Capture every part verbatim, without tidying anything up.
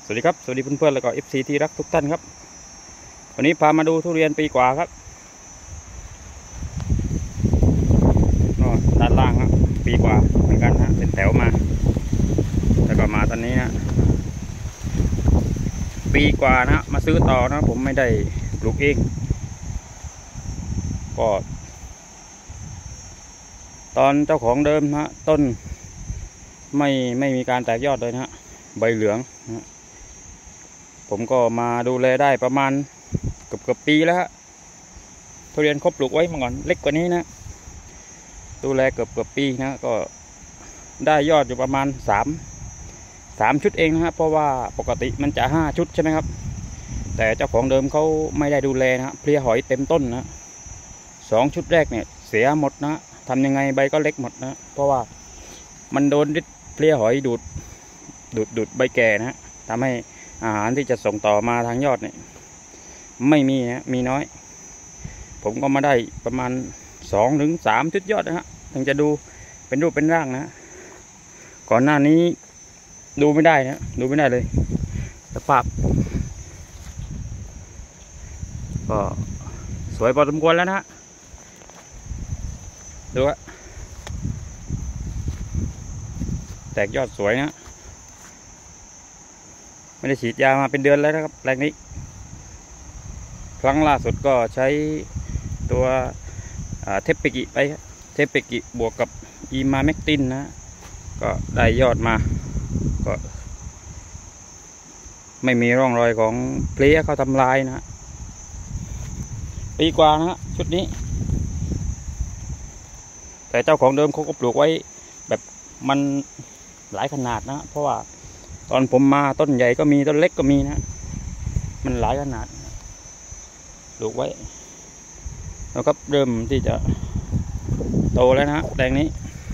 วัสดีครับสวัสดีเพื่อนๆแล้วก็ เอฟ ซี ที่รักทุกท่านครับวันนี้พามาดูทุเรียนปีกว่าครับด้านล่างครับปีกว่าเหมือนกันฮะเป็นแถวมาแล้วก็มาตอนนี้นะปีกว่านะมาซื้อต่อนะผมไม่ได้ปลูกเองก็ตอนเจ้าของเดิมนะต้นไม่ไม่มีการแตกยอดเลยนะใบเหลืองนะผมก็มาดูแลได้ประมาณเกือบเกือบปีแล้วฮะทุเรียนเขาปลูกไว้มาก่อนเล็กกว่านี้นะดูแลเกือบเกือบปีนะก็ได้ยอดอยู่ประมาณสามสามชุดเองนะฮะเพราะว่าปกติมันจะห้าชุดใช่ไหมครับแต่เจ้าของเดิมเขาไม่ได้ดูแลนะเพลี้ยหอยเต็มต้นนะสองชุดแรกเนี่ยเสียหมดนะทำยังไงใบก็เล็กหมดนะเพราะว่ามันโดนฤทธิ์เพลี้ยหอยดูดดูดดูดใบแก่นะทำให้อาหารที่จะส่งต่อมาทางยอดเนี่ยไม่มีนะมีน้อยผมก็มาได้ประมาณสองถึงสามชุดยอดนะฮะถึงจะดูเป็นรูปเป็นร่างนะก่อนหน้านี้ดูไม่ได้นะดูไม่ได้เลยสภาพก็สวยพอสมควรแล้วนะดูว่าแตกยอดสวยนะไม่ได้ฉีดยามาเป็นเดือนแล้วนะครับแปลงนี้ครั้งล่าสุดก็ใช้ตัวเทปเปกิไปเทปเปกิบวกกับอีมาเมกตินนะก็ได้ยอดมาก็ไม่มีร่องรอยของเพลี้ยเขาทำลายนะปีกว่านะชุดนี้แต่เจ้าของเดิมเขาก็ปลูกไว้แบบมันหลายขนาดนะเพราะว่าตอนผมมาต้นใหญ่ก็มีต้นเล็กก็มีนะมันหลายขนาดปลูกไว้แล้วก็เริ่มที่จะโตแล้วนะแปลงนี้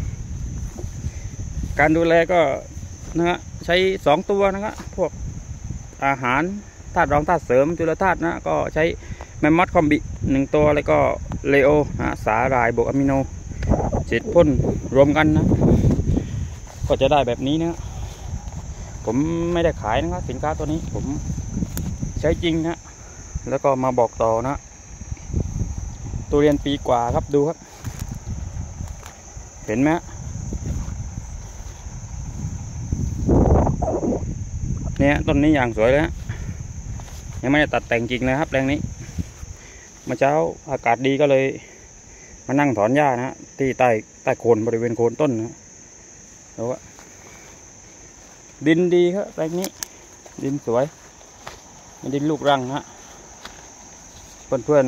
การดูแลก็นะฮะใช้สองตัวนะครับพวกอาหารธาตุรองธาตุเสริมจุลธาตุนะก็ใช้แมมมอสคอมบิหนึ่งตัวแล้วก็เลโอนะสาหร่ายบวกอะมิโนฉีดพ่นรวมกันนะก็จะได้แบบนี้นะผมไม่ได้ขายนะครับสินค้าตัวนี้ผมใช้จริงนะแล้วก็มาบอกต่อนะทุเรียนปีกว่าครับดูครับเห็นไหมเนี่ยต้นนี้อย่างสวยเลยฮะยังไม่ได้ตัดแต่งจริงนะครับแปลงนี้เมื่อเช้าอากาศดีก็เลยมานั่งถอนหญ้านะที่ใต้ใต้โคนบริเวณโคนต้นนะดูว่าดินดีครับแปลงนี้ดินสวยดินลูกรังนะเพื่อนเพื่อน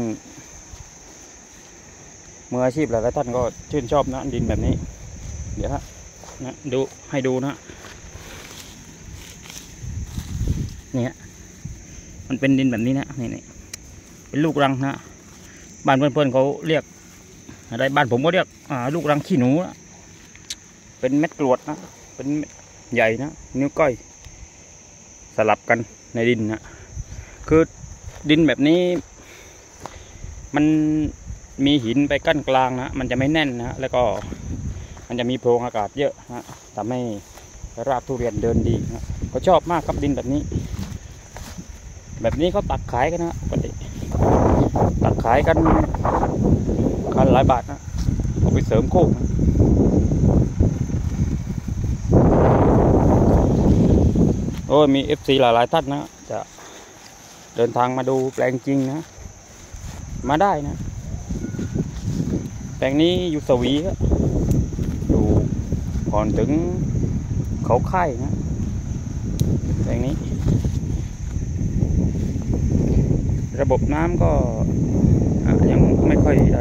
มืออาชีพหลายๆท่านก็ชื่นชอบนะดินแบบนี้เดี๋ยวฮะนะดูให้ดูนะเนี่ยมันเป็นดินแบบนี้นะนี่นี่เป็นลูกรังนะบ้านเพื่อนๆเขาเรียกอะไรบ้านผมก็เรียกอ่าลูกรังขี้หนูนะเป็นเม็ดกรวดนะเป็นใหญ่นะนิ้วก้อยสลับกันในดินนะคือดินแบบนี้มันมีหินไปกั้นกลางนะมันจะไม่แน่นนะแล้วก็มันจะมีโพรงอากาศเยอะนะทำให้รากทุเรียนเดินดีนะเขาชอบมากครับดินแบบนี้แบบนี้เขาตักขายกันนะปกติตักขายกันคันหลายบาทนะเอาไปเสริมโคกนะโอ้มี เอฟ ซี หลายๆท่านนะจะเดินทางมาดูแปลงจริงนะมาได้นะแปลงนี้อยู่สวีครับอยู่ก่อนถึงเขาค่ายนะแปลงนี้ระบบน้ำก็ยังไม่ค่อยได้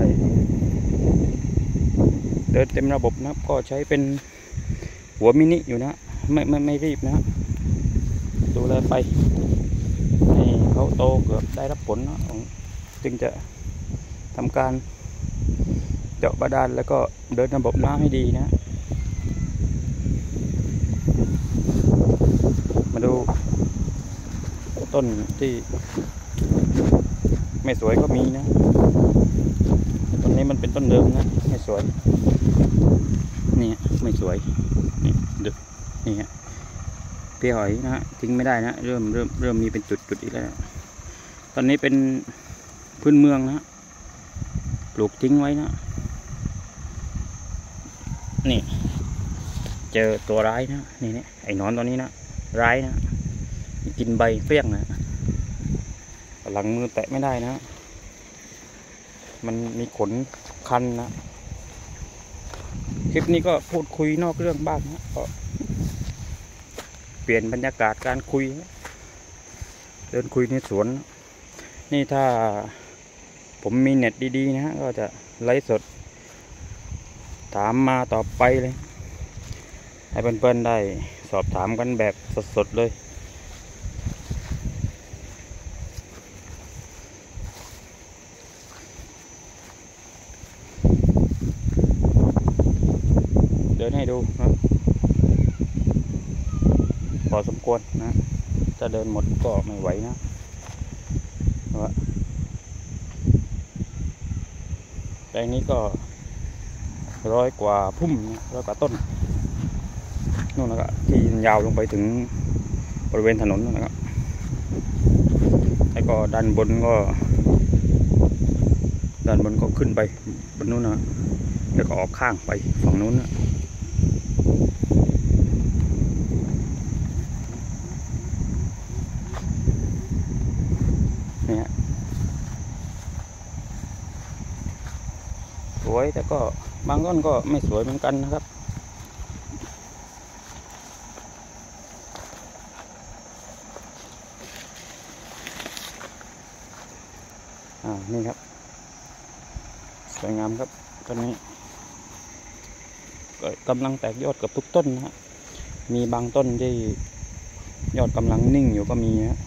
เดินเต็มระบบนะก็ใช้เป็นหัวมินิอยู่นะไม่ไม่ไม่รีบนะดูแลไปให้เขาโตเกือบได้รับผลนะจึงจะทำการเจาะบาดาลแล้วก็เดินระบบน้ำให้ดีนะมาดูต้นที่ไม่สวยก็มีนะต้นนี้มันเป็นต้นเดิมนะไม่สวยนี่ไม่สวยนี่ดูนี่ฮะเพพียหอยนะฮะทิ้งไม่ได้นะเริ่มเริ่มเริ่มมีเป็นจุดๆอีกแล้วตอนนี้เป็นพื้นเมืองนะปลูกทิ้งไว้นะนี่เจอตัวร้ายนะนี่นี่ไอ้นอนตัวนี้นะร้ายนะกินใบเปรี้ยงนะหลังมือแตะไม่ได้นะมันมีขนคันนะคลิปนี้ก็พูดคุยนอกเรื่องบ้างนะก็เปลี่ยนบรรยากาศการคุยเดินคุยในสวนนี่ถ้าผมมีเน็ตดีๆนะฮะก็จะไลฟ์สดถามมาต่อไปเลยให้เพื่อนๆได้สอบถามกันแบบสดๆเลยเดินให้ดูนะพอสมควรนะถ้าเดินหมดก็ไม่ไหวนะว่าแปลงนี้ก็ร้อยกว่าพุ่มร้อยกว่าต้นนู่นนะครับที่ยาวลงไปถึงบริเวณถนนนะครับแล้วก็ด้านบนก็ด้านบนก็ขึ้นไปบนนู้นนะแล้วก็ออกข้างไปฝั่งนู้นนะเนี่ยสวยแต่ก็บางต้นก็ไม่สวยเหมือนกันนะครับอ่านี่ครับสวยงามครับต้นนี้ก็กำลังแตกยอดกับทุกต้นนะฮะมีบางต้นที่ยอดกำลังนิ่งอยู่ก็มีฮะ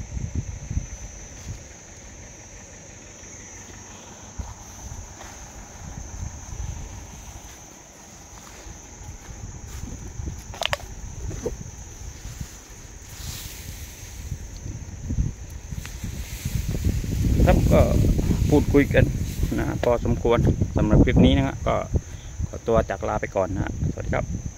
ครับก็พูดคุยกันนะพอสมควรสำหรับคลิปนี้นะฮะก็ขอตัวจากลาไปก่อนนะฮะสวัสดีครับ